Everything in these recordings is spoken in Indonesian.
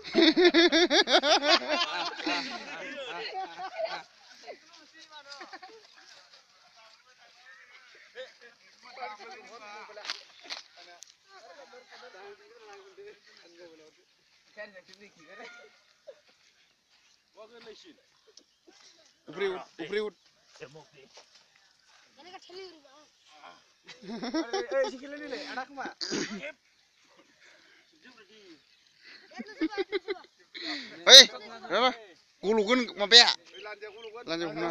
Upriut. Hei, apa? Gulukan mabaya. Lanjut kunan.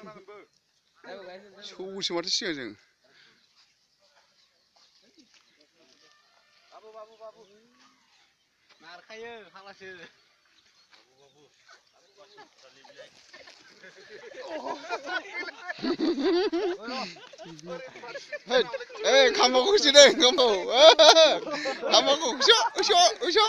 Suhu semati sih aja. Babu. Narkaya, halas ya. Hei, kamu aku sih deh, kamu. Kamu aku, usyo.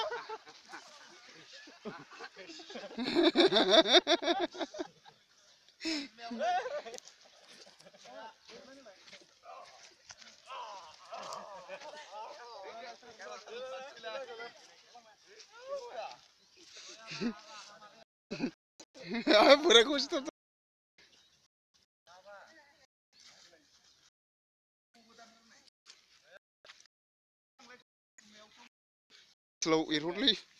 Pura kusi tuh. Slow irutli.